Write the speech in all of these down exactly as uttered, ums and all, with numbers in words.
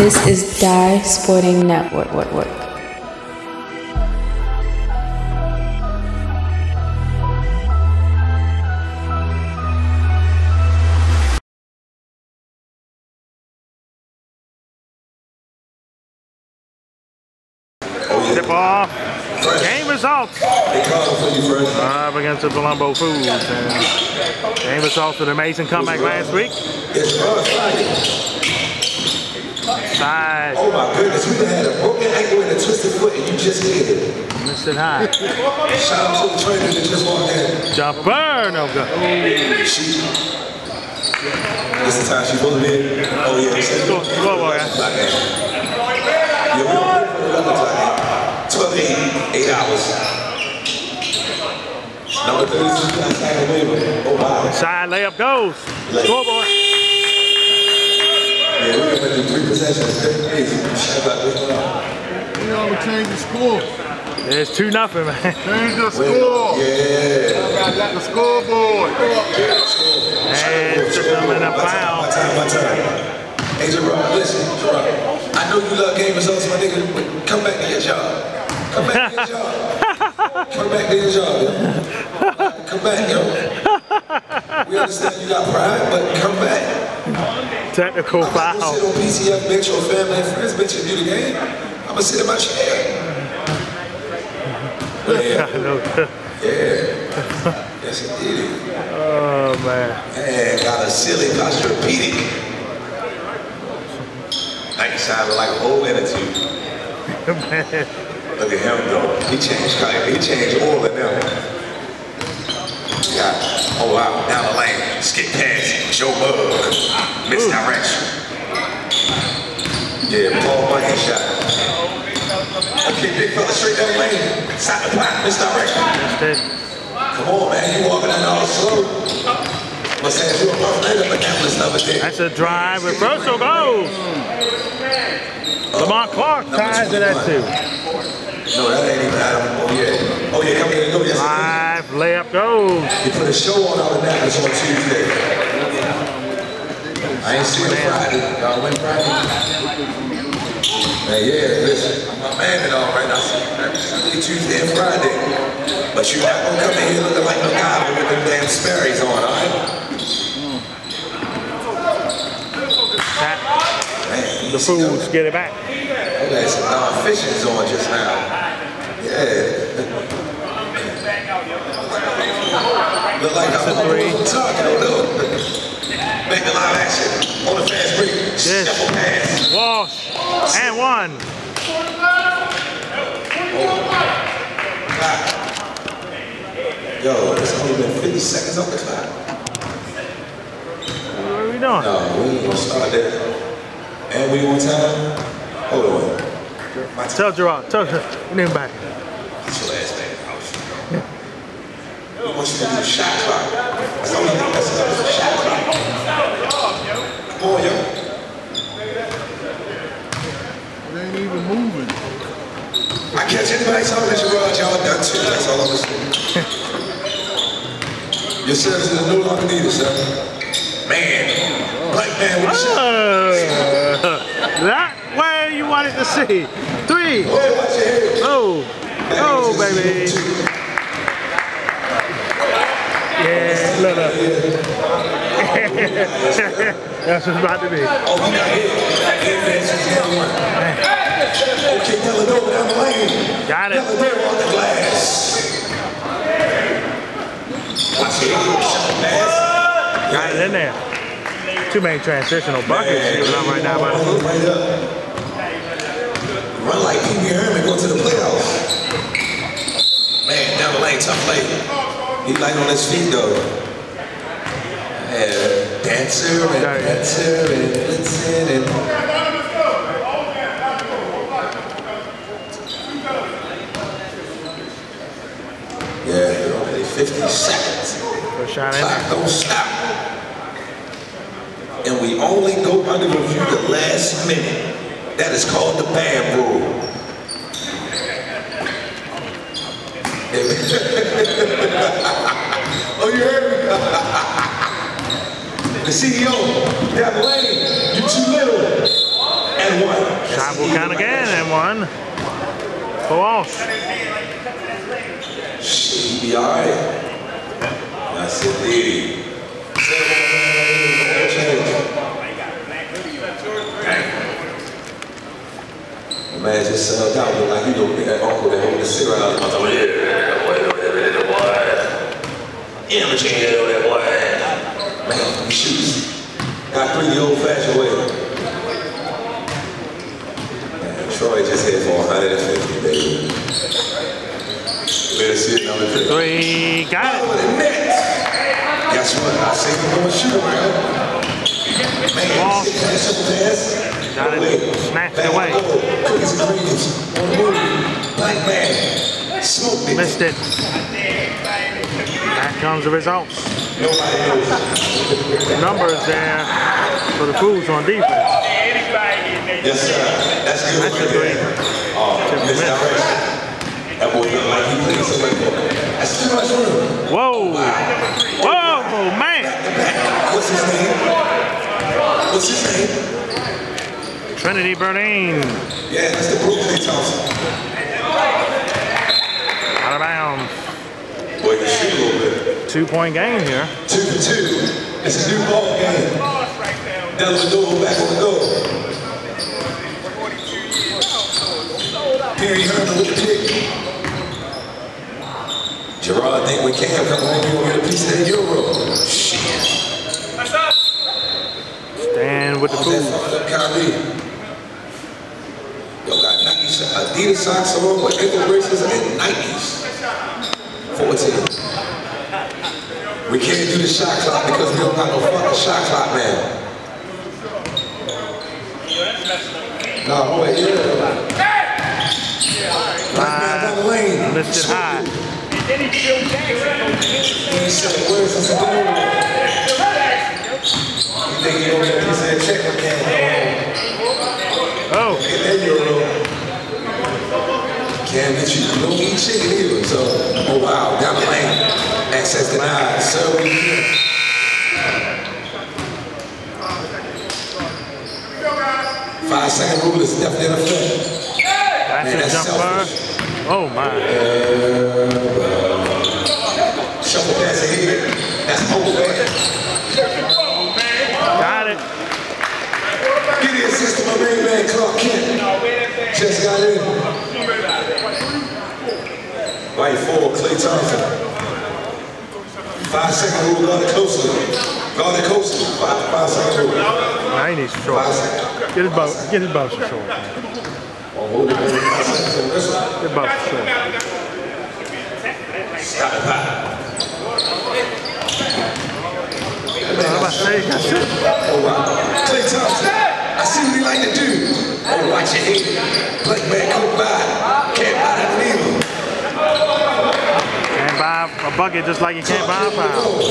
This is Die Sporting Network. Tip off. Game results. Up against the Palumbo Foods. And game results with an amazing comeback last week. Side. Oh my goodness, we had a broken ankle and a twisted foot and you just hit it. Missed it high. Shout out to the trainer that just walked in. Jumper, no good. She, this is the time she's supposed to be. Oh yeah, she's Go, go, boy. Yeah, we don't play for eleven o'clock. twelve to eight, eight hours. Number thirty-six, oh wow. Side layup goes. Scoreboard. Yeah, we're going to do three possessions. That's crazy. We all change the score. It's two nothing, man. Change the score. Yeah. The scoreboard. And took them in a foul. My time, my time. Hey, Gerard, listen, Gerard. I know you love game results, my nigga, but come back to your job. Come back to your job. Come back to your job, yo. Come back, yo. We understand you got pride, but come back. Technical I'm foul. not gonna sit on P C F bench or family and friends bench and do the game. I'm gonna sit in my chair. Yeah. Yeah. Yes, indeed. Oh, man. Man, got a silly posturepedic. Like, sounded like a whole attitude. Look at him, though. He changed color. He changed all of them. Yeah. Oh, wow. Down the lane. Skip pass. Joe Bug. Misdirection. Yeah, Paul Bunyan shot. Okay, big fella straight down the lane. Side the block. Misdirection. Come on, man. You walking in all slow. Must have you a rough night up again with another day. That's a drive. Reversal goes. Lamar Clark ties it at two. No, that ain't even Adam. Oh, yeah. Oh, yeah, come here. Go. Yes, Five, layup goes. you put a show on out of Dallas on Tuesday. I ain't seen Friday. Y'all went Friday? Man, yeah, listen. I'm my man and all right now. Sunday, Tuesday, and Friday. But you're not going to come in here looking like a guy with them damn Sperry's on, all right? Man, The Foods get it back. okay, some non-fishing's on just now. Yeah. Look like I'm on talking a little. Make the live action on the fast break. Yes. Shuffle pass. Walsh. And one. Oh. Yo, it's only been fifty seconds on the clock. What are we doing? No, we ain't gonna start that. And we on time? Hold on. My time. Tell Gerard. Tell her. We need him back. Get your ass back in the house. We want you to do the shot clock. That's the only thing that's up is the shot clock. Come on, yo. It ain't even moving. I catch anybody talking at your garage, y'all done too. That's all I'm listening. Your services are no longer needed, sir. Man. Black man with a shot. Uh, that way you wanted to see. Three. Oh, watch your head. Oh. Oh, baby. Yeah, look up. That's what's about to be. Oh, he got hit. Advance is the one. Okay, Dellavedova down the lane. Got it. Dellavedova on the glass. Watch it. Pass. Got it in there. Two main transitional buckets going on right now by the Foods. Right up. Run like Pee Wee Herman, go to the playoffs. Man, down the lane, tough play. He light on his feet though. Yeah, dancer and dancer and blitzing and. Yeah, only fifty seconds. First shot in. Clock don't stop. And we only go under review the last minute. That is called the BAM rule. Oh, you heard me? The C E O, down the lane, you too little. And one. Shot will count again and one. For Walsh. Shit, he be alright. That's it, Diddy. Man just settled out, look like he don't get that uncle that hold the cigarette out of his mouth. Yeah, boy, that boy. Yeah, but you ain't know that boy. Man, he shoots. Got three the old-fashioned way. Man, Troy just hit for one hundred fifty, baby. Let's see number three. Three, got it. Guess what? I say we're going to shoot around. Man, Walsh. sit that simple pass. Got it. Snatched it away. Cookies and creams on the move. Black man. Smoke it. Missed it. Back comes the results. Nobody knows. The numbers there for the Fools on defense. Yes, sir. That's good. That's a right three. there. Oh, misdirection. That boy look like he plays so much more. That's too much room. Whoa. Whoa, man. What's his name? What's his name? Trinity Burdine. Yeah, that's the Brooklyn Thompson. Out of bounds. Boy, you shoot a little bit. Two-point game here. Two for two. It's a new ball game. Dellavedova back on the goal. Perry Herman with the pick. Gerard think we can come home, we gonna get a piece of that euro. Shit. Stand with the Fools. Kyrie. Yo, got Nike, Adidas socks on with ankle braces and Nikes. fourteen. We can't do the shot clock because we don't got no fucking shot clock, man. Nah, boy, yeah. Black man down the lane. Lifted high. He said, where's this doing? You think he gonna get a piece of that check when he can't go home? Oh. Get that euro. Can't get you. Don't eat chicken either. So, oh wow, down the lane. Access denied. So we can. Five second rule is definitely in effect. That's Man, a that's jumper. selfish. Oh my. Uh, Shuffle pass ahead. That's over there. Got it. Give the assist to my main man, Clark Kent. Just got in. Right forward, Klay Thompson. Five second rule, guard it closer. Guard it closer. Five, five second rule. Now he needs short. Five seconds. Get his bow. Get his bow short. Oh, hold it, hold it. Five seconds on this one. Get his bow short. Stop it back. I'm about to say, that's it. Oh, wow. Klay Thompson. I see what he like to do. Oh, watch your head. Black man come by. Can't buy that neither. Can't buy a bucket just like you can't buy a foul.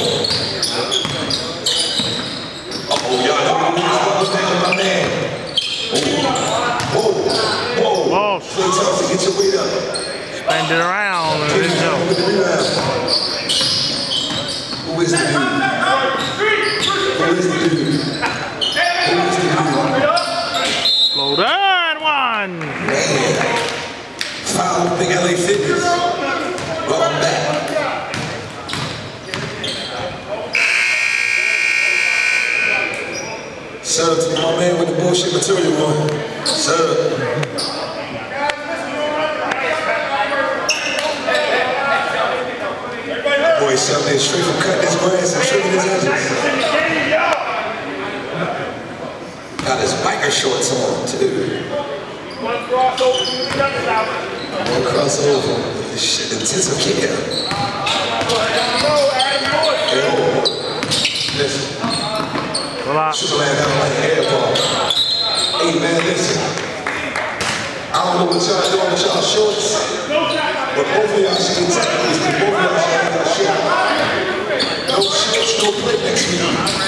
Uh-oh, y'all know who this ball's down to my man. Whoa, whoa, whoa. Walsh. Klay Thompson, get your weight up. Spend it around and then go. With the rebound. Who is the dude? Who is the dude? Who is the dude? Floater and one. Man. Foul, big L A Fitness. Welcome back. Sub to my man with the bullshit material one. Sub. Boy, Sub there straight from cutting his grass and trimming his edges. Got his biker shorts on too. One crossover. Shit, intensive care. Listen. Superman down like an air ball. Hey man, listen. I don't know what y'all doing with y'all shorts, but both of y'all should get taken. Both of y'all should have that shit. No shorts, no play next week.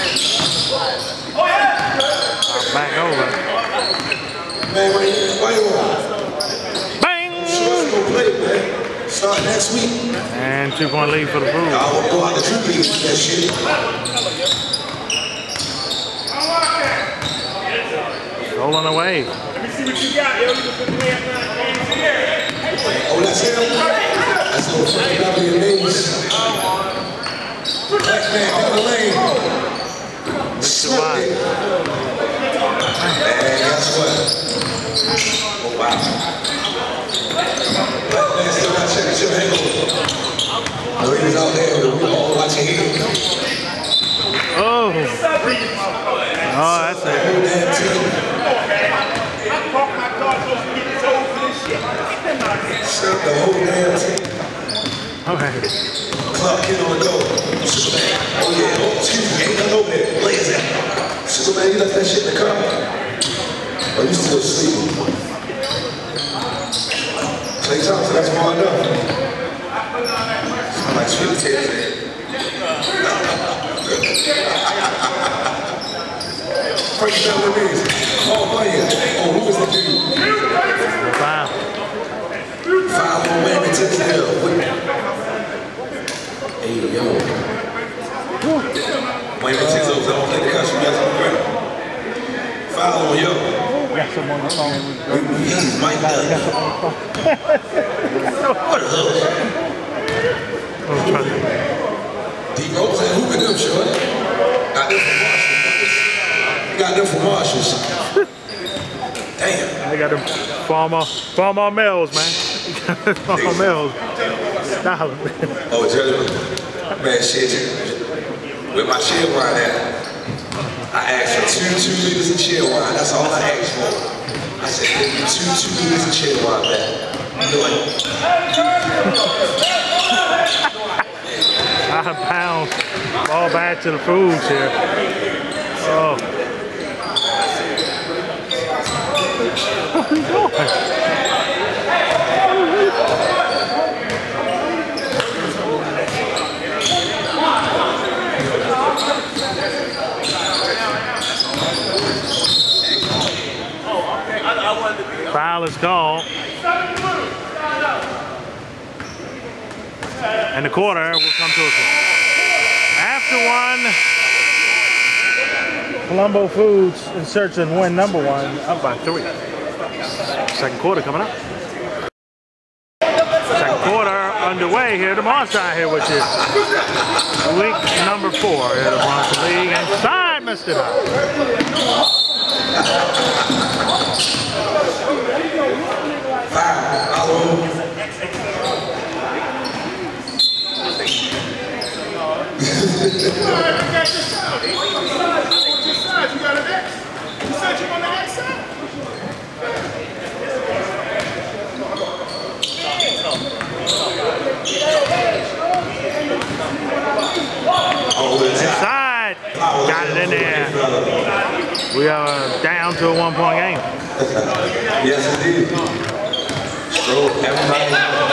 Back over. Man, why you, why you on? Bang! Shorts, no play, man. Start next week. And two-point lead for the Fools. I will go out the true league with that shit. Goes pulling away. Oh, that's him. That's no Frank W. Mays. Black man down the lane. Smoked it. And guess what? Oh, wow. Black man still got championship hangover. No, he was out there, we were all watching him. Oh. Oh, that's it. Shut the whole damn team. Okay. Clark Kent on the door. Superman. Oh yeah. Oh, excuse me. Ain't nothing over there. Blaze it. Superman, you left that shit in the car? Oh, you still sleeping? Clay Thompson, that's more enough. Sound like sweet potatoes. Frank W. Mays. Oh, Bunyan. Oh, who was the dude? Wow. Five more Whammy Tinsdale. Hey, yo. Whammy Tinsdale, I don't think the country gets on the ground. Foul on yo. Got someone on the phone. He's Mike Dunn. What a hook. D. Rose ain't hooping them, short. Got them from Marshalls. Got them from Marshalls. Damn. They got them Farmer, Farmer Mills, man. Farmer Mills. Dollar. Oh, Jerry, man, shit, with my chill wine at, I asked for two, two liters of chill wine. That's all I asked for. I said, give me two, two liters of chill wine back. You know what? Five pounds. All back to the foods here. Oh. What are you doing? Foul is called. And the quarter will come to a close. After one, Colombo Foods in search and win number one, up by three. Second quarter coming up. Second quarter underway here. The Monster here with you. Week number four here at the Monster League. Inside, missed it out. Inside, got it in there. We are down to a one-point game. Yes, indeed. Stroke, everybody.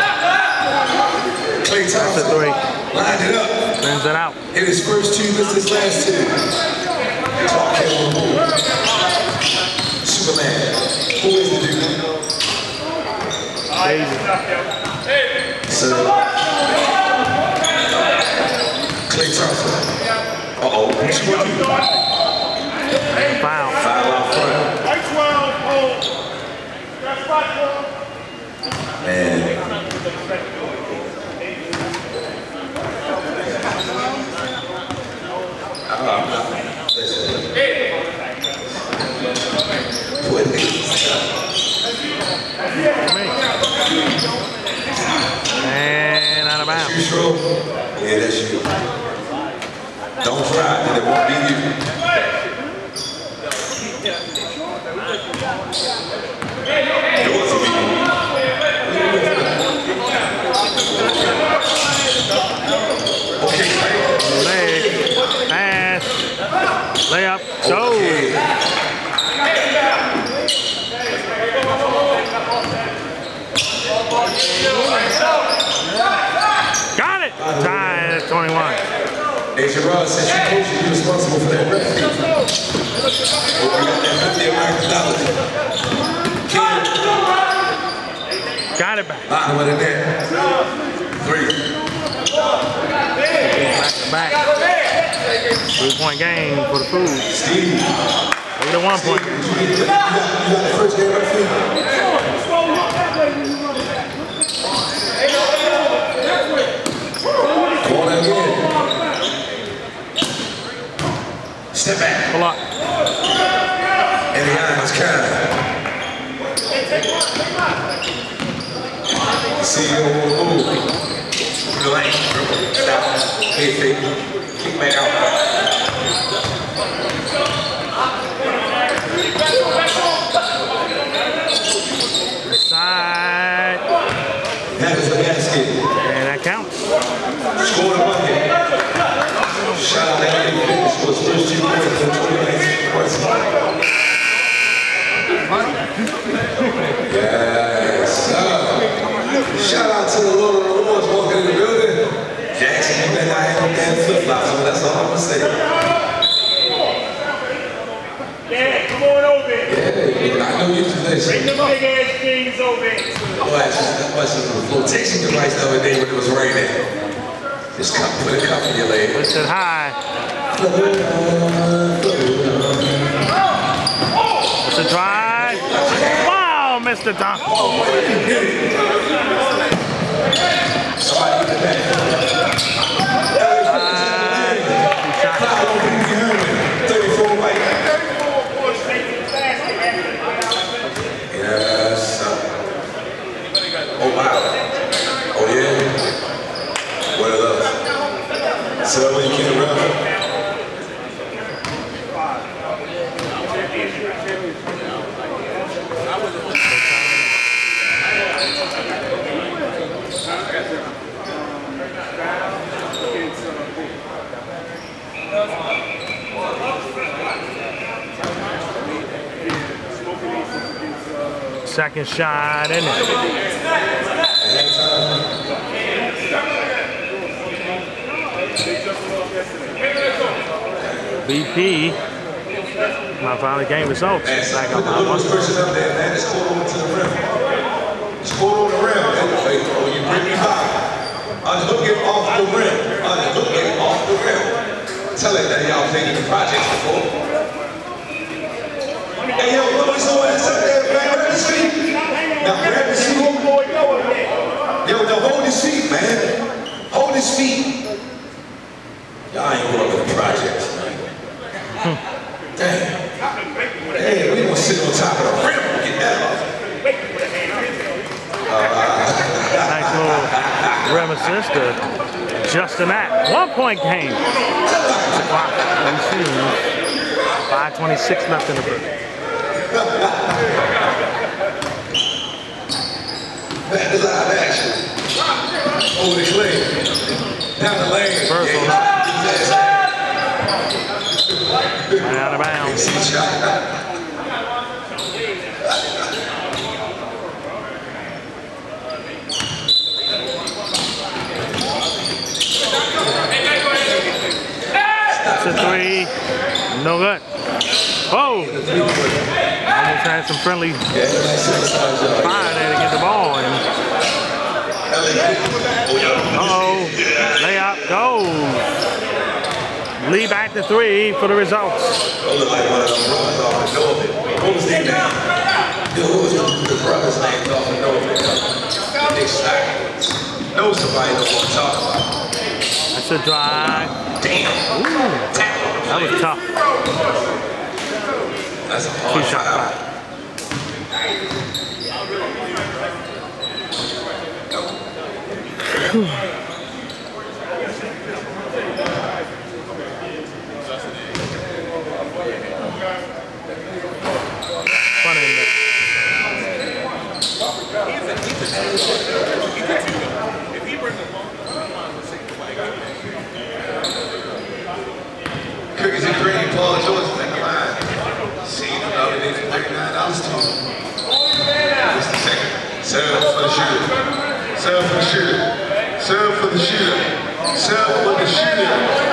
Clay Thompson, three. Lined it up. Spins it out. In his first two, missed his last two. Clark Kent on the board. Superman. Who is the dude? Daisy. Sir. Clay Thompson. Uh-oh. What you want to do? Foul. Foul out front. Man. And out of bounds. Yeah, that's you. Don't try, then it won't be you. Yours will be you. Okay, Leg, pass, layup, go. Got it. Tie at twenty-one. Hey, Gerard, since you coach, you're responsible for that ref. Oh, we got that fifty American dollars. Got it back. Bottom of the net. Three. Back to back. Three-point game for the Fools. Steve. Take the one point. You got, you got the first game right for you. Come on again. Step back. Pull up. And the iron's kind. See you on the move. Go ahead. Stop. Hey, fake. Kick back out. Side. That is the basket. And that counts. Score the bucket. Shout out to Andy Fitness for his first two points in twenty nineteen. Yes, sir. Shout out to the Lord of the Lords walking in the building. Jackson, you better not have no damn flip-flops, so that's all I'm going to say. Yeah, come on over. Yeah, I know you do this. Bring the big ass things over. Oh, that was a flotation device the other day when it was raining. Just come, put a cup in your leg. Push it high. It's a drive. Wow, Mister Don. Somebody in the back. thirty-four white. Yes, sir. Oh, wow. Oh, yeah. What are those? So when you can't run. Second shot in it. B P. My final game results. Back up my one. Person up there, man. It's caught over to the rim. It's caught over the rim. Wait, oh, you bring me high. Unhook it off the rim. Unhook it off the rim. Tell it that y'all played in the projects before. Hey, yo, what's the one that's up there? Grab his feet. Now grab his feet. Yo, now hold his feet, man. Hold his feet. Y'all ain't going to the projects, man. Damn. Hey, we gonna sit on top of the rim and get that off. Nice little rim assist to Justin Mack. One point game. five twenty-six left in the first. Back to live action. Over the clay. Down the lane. First yeah. And out of bounds. That's a three. No good. Oh! Almost had some friendly fire there to get the ball in. Uh-oh. Layup goes. Lee back to three for the results. Look like one of them brothers off of Norfolk. What was their name? Who was the, the brother's name off of Norfolk? Big Stack. Know somebody don't want to talk about. That's a drive. Damn. Ooh. That was tough. That's a hard Two shot five. Fun in there. Cookies and cream, Paul George, thank you, man. See you another day for thirty-nine dollars too. Just a second. Serve for the shooter. Serve for the shooter. Serve for the shooter. Serve for the shooter.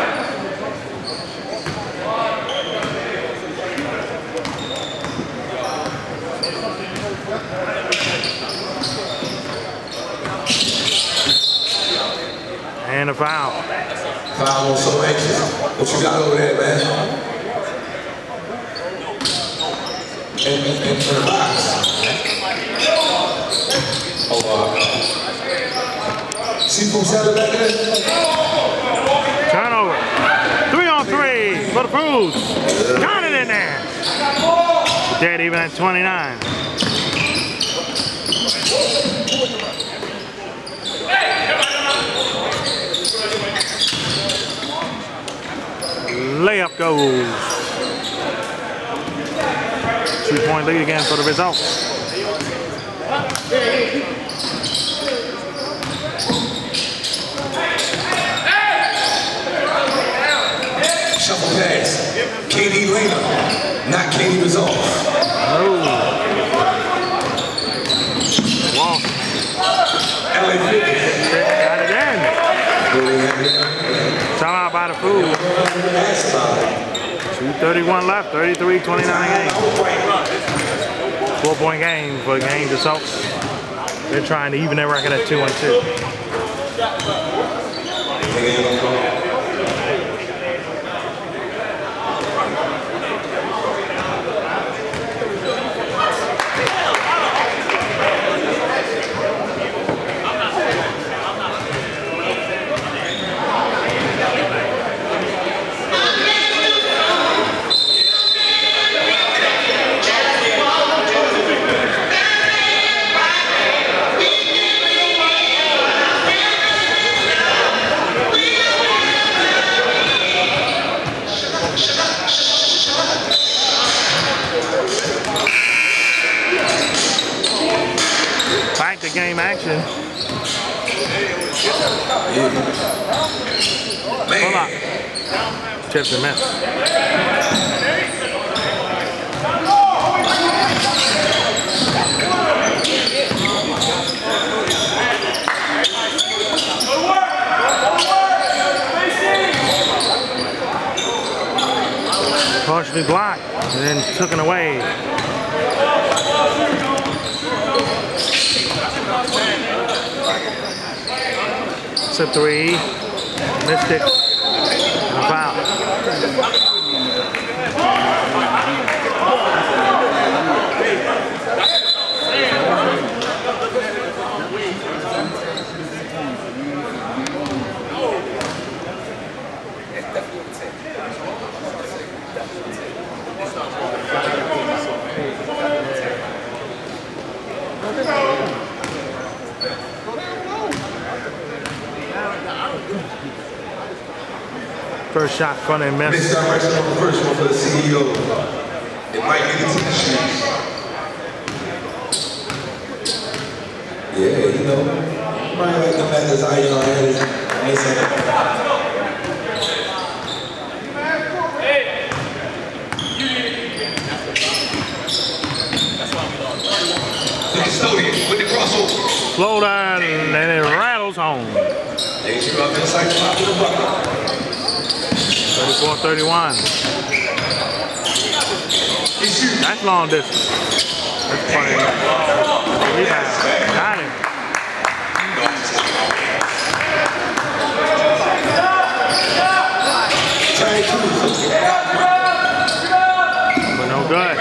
And a foul. Foul on so anxious. What you got over there, man? in, in, in the box. Oh, uh, seafood salad back there? Turnover. Three on three for the Fools. Got it in there. Dead even at twenty-nine. Layup goes. Two-point lead again for the results. Shuffle pass. Katie Lena, not Katie Resolve. Oh. Walk. L A fifty. Got it in. Timeout by the Fools. two thirty-one left, thirty-three twenty-nine game. Four-point game for Gaines Assaults. They're trying to even their record at two and two. Back to game action. Pull up. Tips and miss. Partially blocked and then taken away. It's a three, missed it, and a foul. First shot, front and miss. Next direction on the first one for the C E O. It might get into the shoes. Yeah, you know, might like the methods I know. The custodian with the crossover. Slow down and it rattles home. thirty-four thirty-one. That's long distance. That's funny. Rebound. Got him. But no good.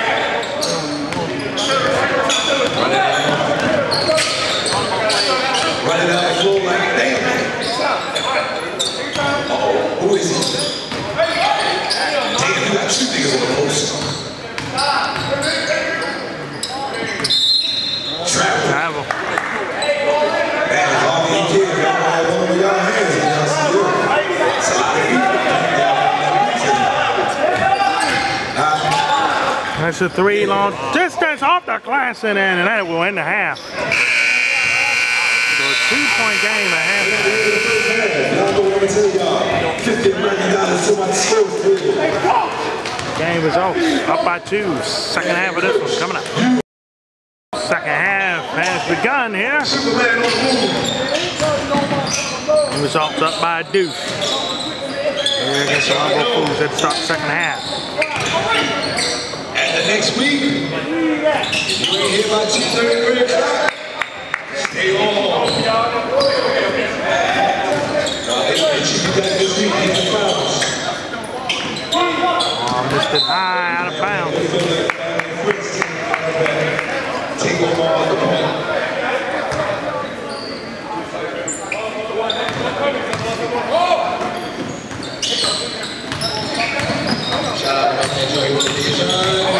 Running out the floor like damn. Uh-oh, who is he? Damn, you got two niggas on the post. Travel. Travel. Man, all these kids got one of y'all hands in y'all see it. It's a lot of people. That's a three long distance off the glass and in, and that will end the half. So a two-point game at half. Game results up by two. Second half of this one coming up. Second half has begun here. Game results up by a deuce. Here against the Humble Fools at the start of the second half. And the next week, you ain't here by two thirty, stay on. Oh, missed it high out of bounds. Prince team coming back. Take over all the point. Shout out to my man Joey with the vision.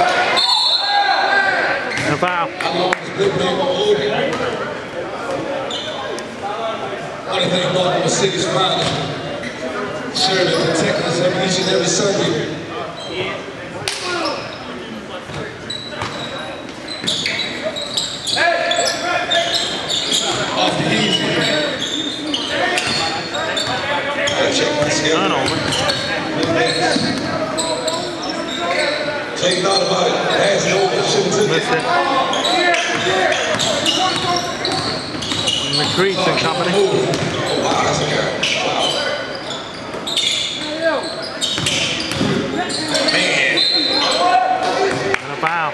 And a foul. How long is Blip Blip gonna hold it? One thing about the city's finest, serving and protecting us every each and every Sunday. Off the easy. Gotta check my skill. None over. Jay thought about it. Pass it over. Should've took Missed it. McCreech and company. Oh, wow, that's a guy. Wow. Man. And a foul.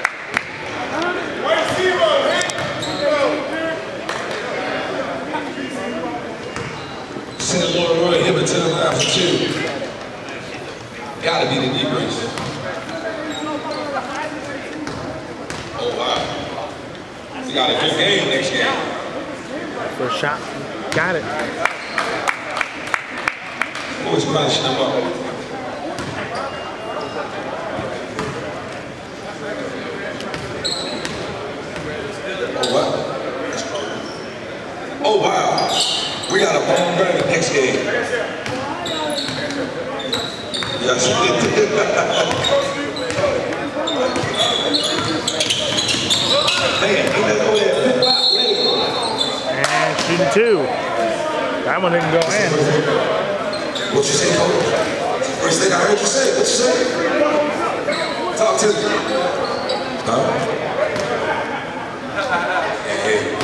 Send Laura Roy Hibbert to the line for two. Gotta be the knee brace. Oh, wow. We got a good game next game. First shot. Got it. Always punishing them up. Oh, wow. Oh, wow. We got a bomb burner next game. Yes. And shooting two. That one didn't go in. What you say, Coach? First thing I heard you say. What you say? Talk to me. Huh? Hey, hey.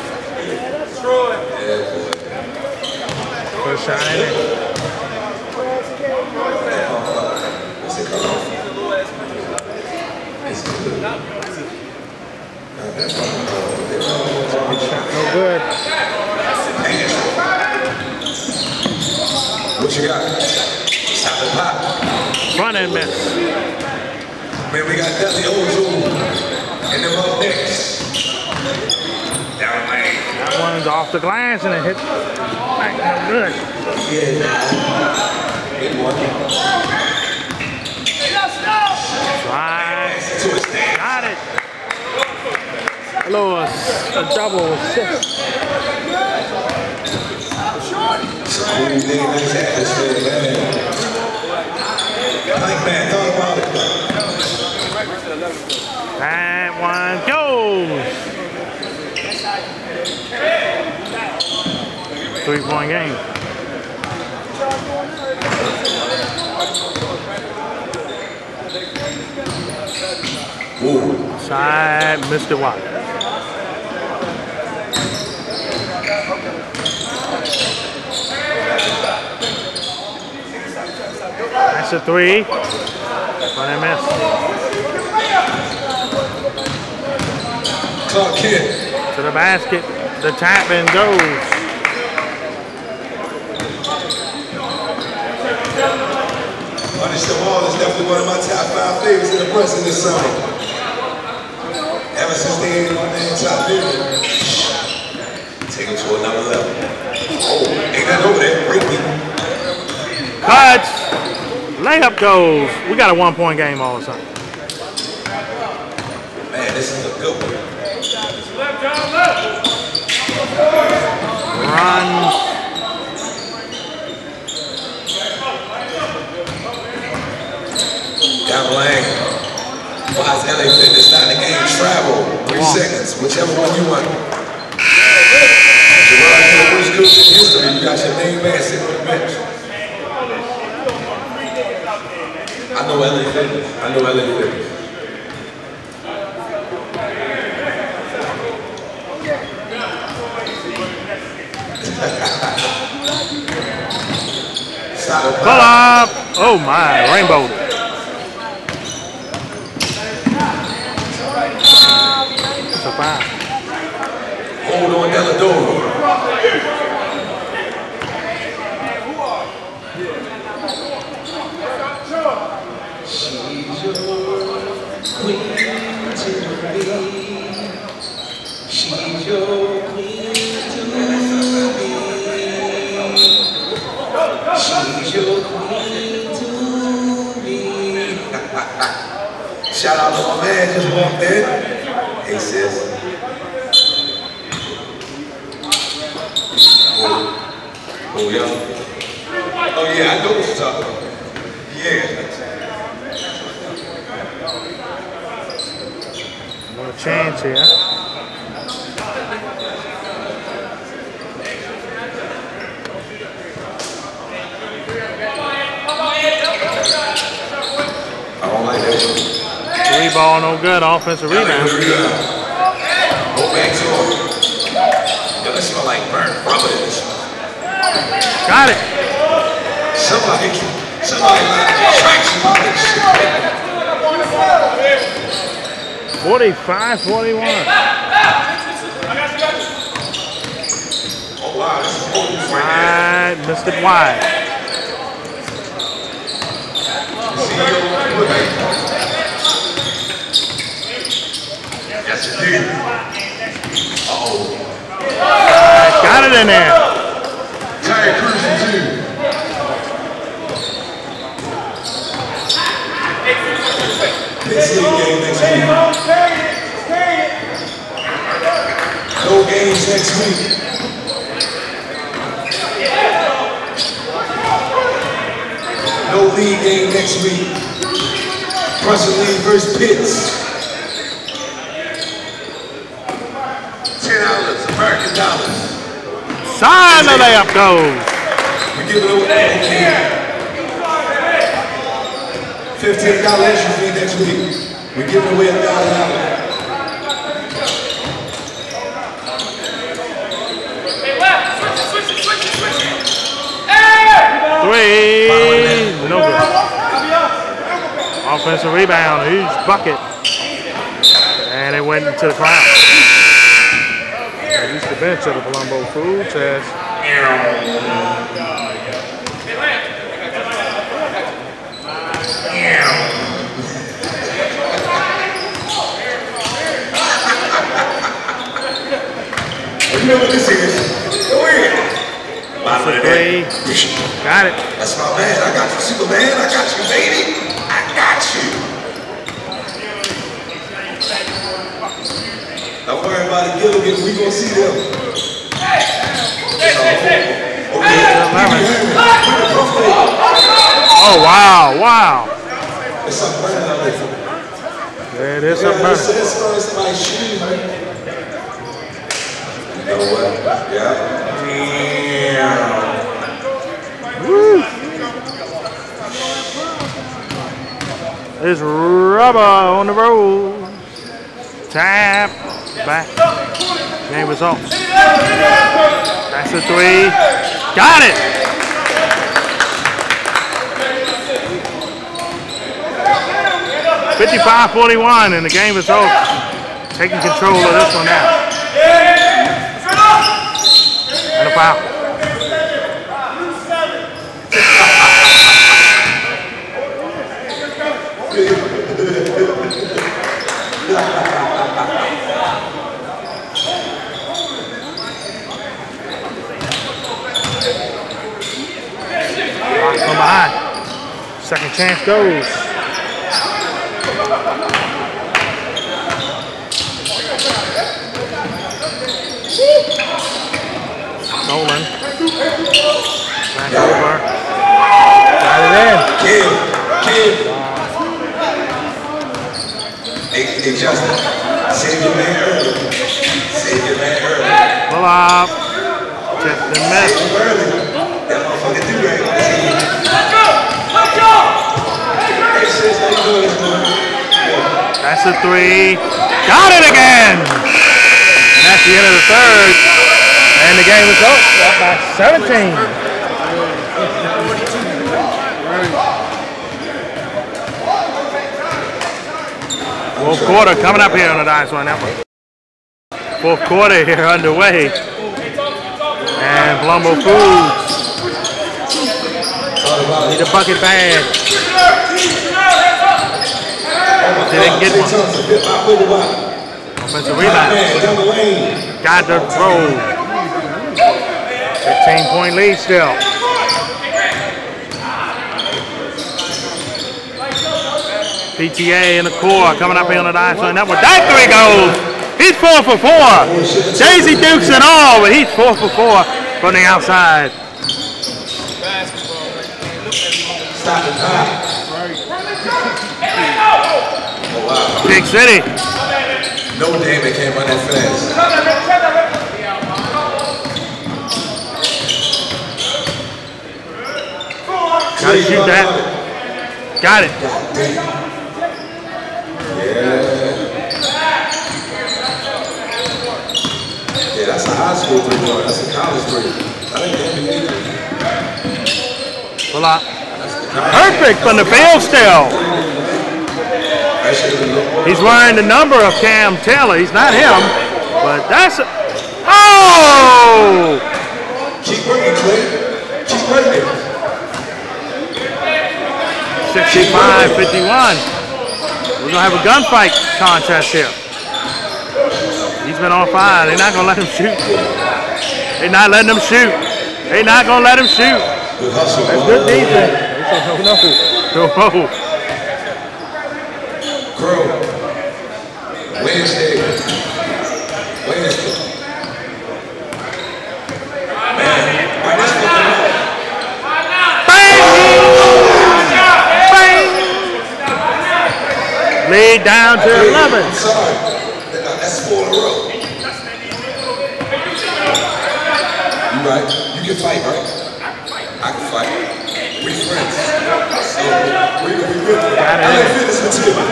Yeah, boy. First shot in it. What's it called? It's good. Shot no good. What you got? Stop the pop. Front end miss. Man, we got Dudley Ojo and them up next. Down lane. That one's off the glass and it hit back no good. Yeah. Good one. Right. Got it. Hello, a, a double assist. It's a cool day, nice atmosphere, man. Like, man, thought about it. That one goes. Three-point game. Ooh. Side, Mister Watt. That's a three. But I missed. Clark Kent. To the basket. The tap and goes. Punish the Wall is definitely one of my top five favorites in the press in this summer. Ever since they ain't my name top favorite. Take him to another level. Oh, ain't that over there? Break me. Cuts. Layup goes. We got a one-point game all of a sudden. Man, this is a good one. Runs. Down lane. Why is L A Fitness not in the game? Travel. Three wow. seconds. Whichever one you want. Gerard, for the worst coach in history, you got your main man sitting on the bench. I know L A Fitness. I know L A Fitness. Pull up! Oh my, rainbow. It's a foul. Hold on, Deladoro. She's your queen to me. She's your queen to me. She's your queen to me. Shout out to my man just walked in. Hey sis. Oh, oh yeah. Oh yeah, I know what you're talking about. Yeah. Another chance here. I don't like that. Three ball, no good. Offensive rebound. Go back to him. Yo, that smell like burnt rubber. Got it. Somebody, somebody like traction on this shit. forty-five forty-one. Oh wow, this is cool right Wide, missed it wide. Yes, indeed. Uh-oh. Got it in there. Tired cruising too. Next league game next week. No games next week. No league game next week. Russian League versus Pitts. Ten dollars, American dollars. Sign the layup goes. We give it away. Okay. Fifteen dollar entry fee next week. We give it away a thousand dollars. Three, no good. Offensive rebound, huge bucket. And it went into the crowd. At least the bench of the Palumbo Foods has. You know what this is? Go ahead. That's a three. Got it. That's my man. I got you, Superman. I got you, baby. I got you. Don't worry about it, Gilligan. We gonna see them. Oh, wow, wow. There's something burning out there. There it is, Yeah, something this burning. is somebody's shoes, man. You know what? Yeah. Yeah. Woo. There's rubber on the road. Tap. Back. Game results. That's a three. Got it. fifty-five forty-one and the game is over. Taking control of this one now. And a foul. From behind. Second chance goes. Nolan. Back over. Got it in. Kid, kid. Hey, hey, Justin. Save your man early. Save your man early. Pull up. Check the miss. Save him early. That motherfucker do that. Hey, sis, how you doing this morning? That's a three. Got it again. And that's the end of the third. And the game is over. Up by seventeen. Fourth quarter coming up here on the Dice One Network. Fourth quarter here underway. And Palumbo Foods need a bucket bag. See if they can get one. Offensive rebound. Got the throw. fifteen point lead still. P T A in the core coming up here on the dice line. That one. That three goes. He's four for four. Daisy Dukes and all, but he's four for four from the outside. Big City. No damn, they can't run that fast. Gotta shoot that. Got it. Yeah. Yeah, that's a high school three point. That's a college three. I think that's Pull out. Perfect from the field still. He's wearing the number of Cam Taylor. He's not him, but that's a, oh! Keep working, Clay. Keep working. sixty-five fifty-one. We're gonna have a gunfight contest here. He's been on fire. They're not gonna let him shoot. They're not letting him shoot. They're not gonna let him shoot. Good hustle. That's good defense. They say no, no, no. Crow. Wednesday. Wednesday. Man, why this fucking up? Bang! Bang! Lead down to eleven. I'm sorry. That's four in a row. You right. You can fight, right? I can fight. We friends. So, we we good. I like fitness material.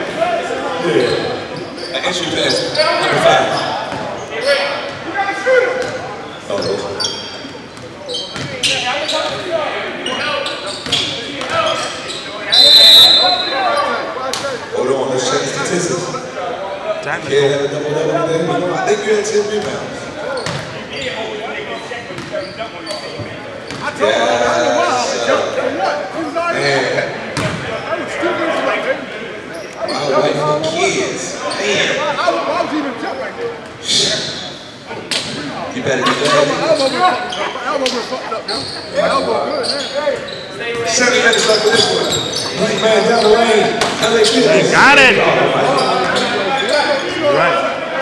Yeah. An entry pass. Number five. Oh, those. Hold on, let's check the statistics. Technical. Yeah, double double today. I think you had ten rebounds. Yeah. Man. My wife and kids. Man. You better do that. Seven minutes left for this one. Big man down the lane. L A Fitness. Got it. Right.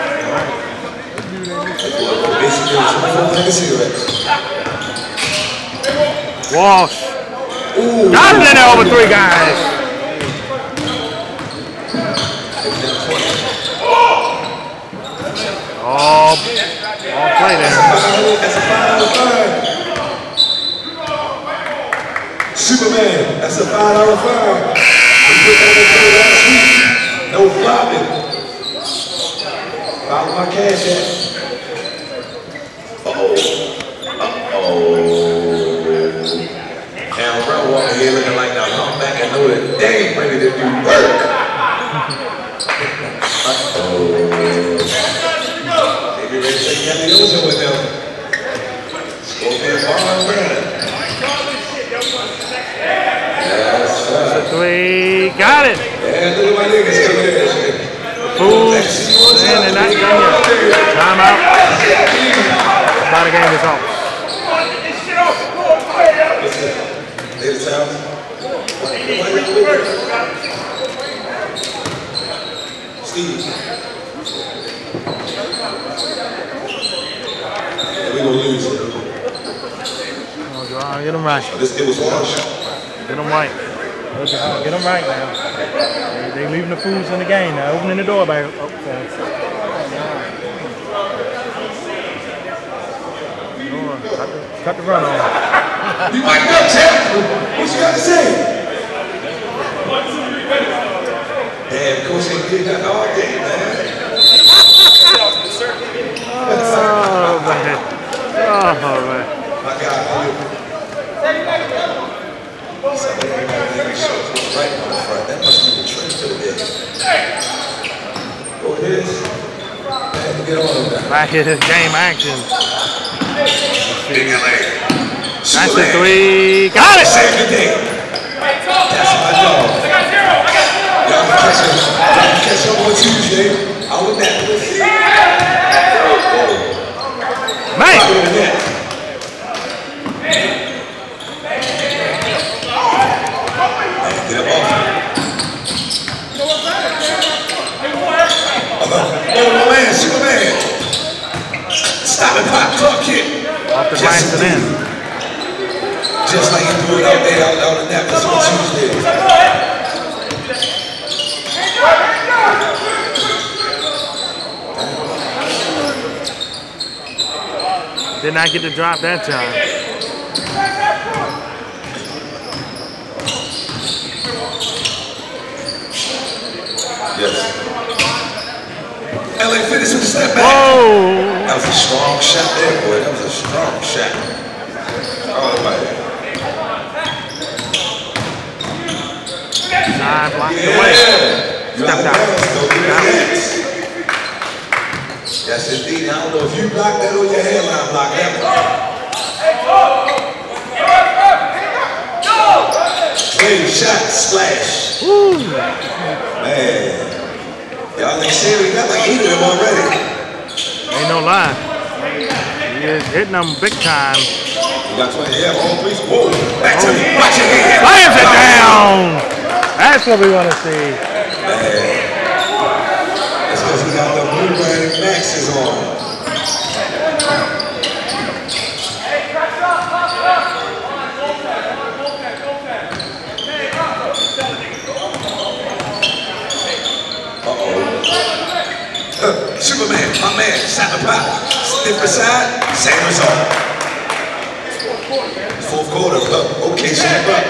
Walsh. Ooh. Got it in there over three guys. Oh, all play there. That's a five out of five. Superman, that's a five out of five. We put that in there last week. No flopping. Follow my cash app. Uh-oh. Uh-oh. Now, bro, walking here looking like the humpback. I know that they ain't ready to do work. Uh-oh. They be ready to take Capiozzo with them. Scorpion Farm Brandon. Yes, sir. Three. Got it. Yeah, look at my niggas coming in. Food. And they're not done yet. Time out. Now the game is off. Ladies house. Steve. Yeah, we gonna lose it. Oh, get them right. This, it was harsh. Get them right. Get them right now. They, they leaving the foods in the game now. Opening the door back up for them. Cut the, cut the run on. You might know, champ. What you got to say? Damn, coach ain't did that all day, man. Oh, man. Oh, man. My God, somebody right on the front. That must be the trick to the day. Go ahead. Man, get on that. Back here, this game action. Big L A. That's a three. Got it! Save the day. That's my dog. Catch up, catch up on Tuesday. Out with that. Man. Get him off. Oh, my man, Superman. Stop it, pop, club kick. Off the lines and in. Just like you do it out there, out, out in that on Tuesday. Did not get the drop that time. Yes. L A Fitness with a step back. Whoa! That was a strong shot there, boy. That was a strong shot. Oh, my. Side blocked Yeah. away. You Stepped out. out. Yes. Yes, indeed. I don't know if you blocked that or your hairline blocked that one. Clean shot, splash. Woo! Man. Y'all ain't saying we got like eight of them already. Ain't no lie. He is hitting them big time. You got twenty, yeah, all three. Whoa, back to me. Watch your hand. Slams it down. That's what we want to see. Man. It's because he got the blue-brand maxes on. Superman, my man, shot the pop. Different side, same result. Fourth quarter, uh, okay, shot up.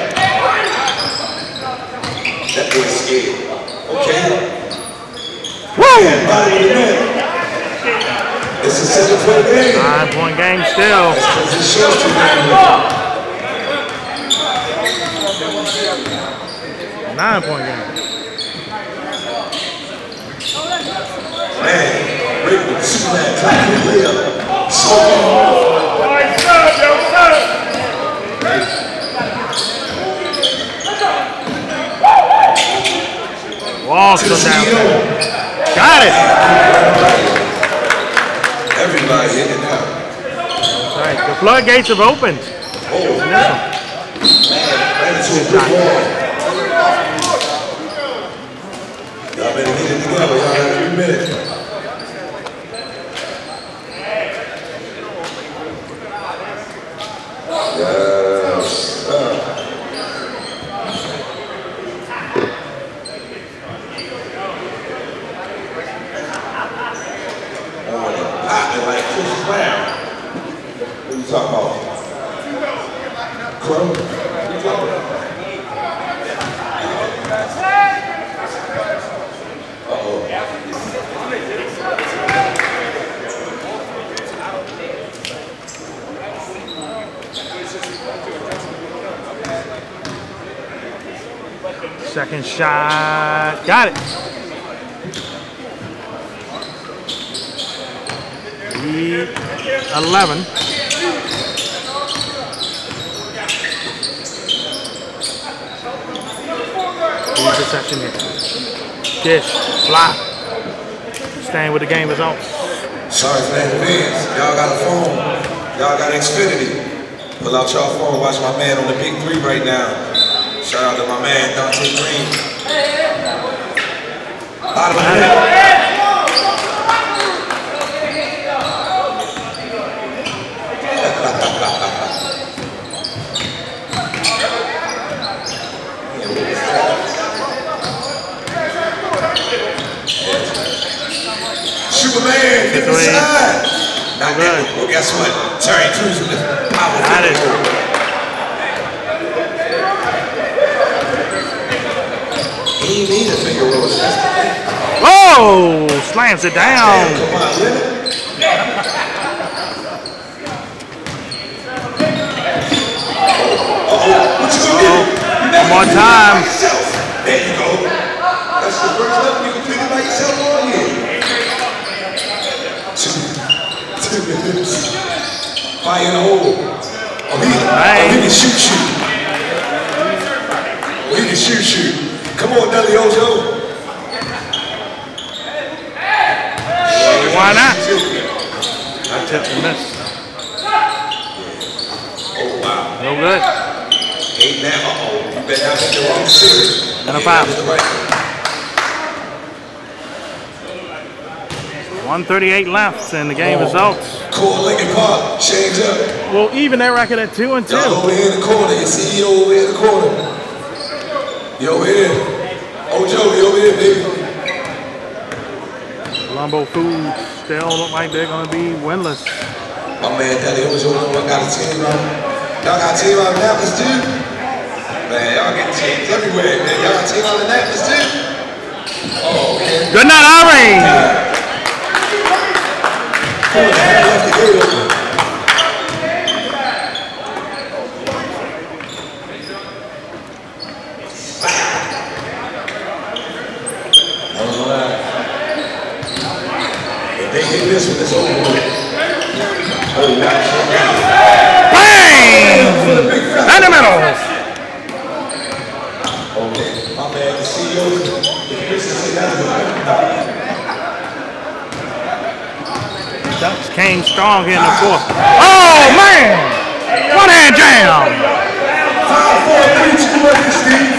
That boy's scared. Okay? Woo! Yeah, bottom of the net. It's a seven-point game. Nine point game still. That's because it shows too many. Nine point game. Man, Rick, Superman, trying to lay up. So Nice serve, yo, serve. Walsh down there. Got it. everybody hitting out. That's right. The floodgates have opened. Oh, man, ran into a brick wall. Y'all better get it together. Y'all have three minutes. Yes, sir. Popping like Chris Brown. What you talking about? Crow? What you talking about? Uh-oh. Second shot. Got it. Lead eleven. Interception here. Dish. Block. Staying with the game result. Sorry for that advance. Y'all got a phone. Y'all got Xfinity. Pull out y'all phone. Watch my man on the big three right now. Shout out to my man, Dante Green. Bottom of the net. Superman, get inside. Not good. Well, guess what? Terry Crews with the power. Got it. He ain't need a finger roll. Whoa! Slams it down. Come on, Leonard. Uh-oh. What you gonna do? One more time. There you go. That's the first level you completed by yourself all year. Two, two minutes. Fire in the hole. Oh, he, oh, he can shoot, shoot. Oh, he can shoot, shoot. Come on, Deli Ojo. Why not? I tipped and missed. Oh, wow. No good. Eight now. Uh-oh. You better not make the wrong decision. And a foul. one thirty-eight left in the game oh. results. Cool, Lincoln Park, change up. Well, even their record at two and two. Y'all over here in the corner, your C E O over here in the corner. You over here. Oh, Joe, you over here, baby. Colombo Foods still look like they're going to be winless. My man, Daddy, who's over there? Got a team out. Y'all got a team out of Annapolis, too? Man, y'all get teams everywhere, man. Y'all got a team out of Annapolis, too? Oh, okay. Good night, Irene. They hit this one, it's over. Bang! In the middle. Okay, my man, the C E O, the business is that. Ducks came strong here in the fourth. Oh, man! One hand jam! Five, four, three, two, one, Steve.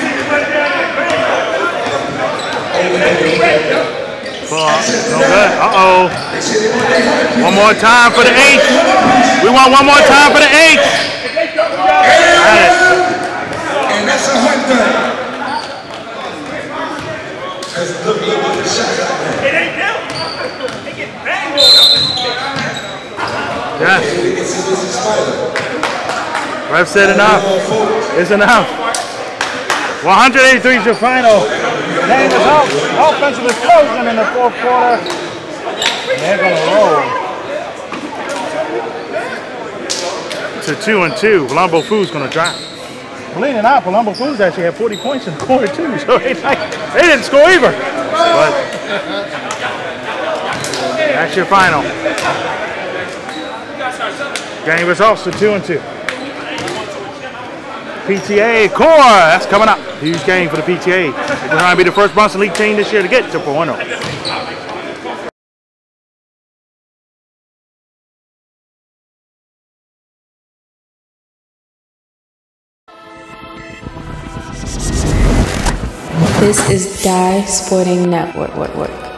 No good. Uh-oh. One more time for the H. We want one more time for the H. And that's a hunt gun. Because look, look, look, the shot out there. It ain't down. They get banged. Yes. Ref said enough. It's enough. one eighty-three is your final. Game is up. Offensive explosion in the fourth quarter. They're going to roll to two and two. Palumbo Foods going to drop. Believe it or not, Palumbo Foods actually had forty points in quarter two, so they, they didn't score either. But that's your final. Game results to two and two. P T A Core, that's coming up. Huge game for the P T A. They're trying to be the first Bronson League team this year to get to four and oh. This is Dye Sporting Network.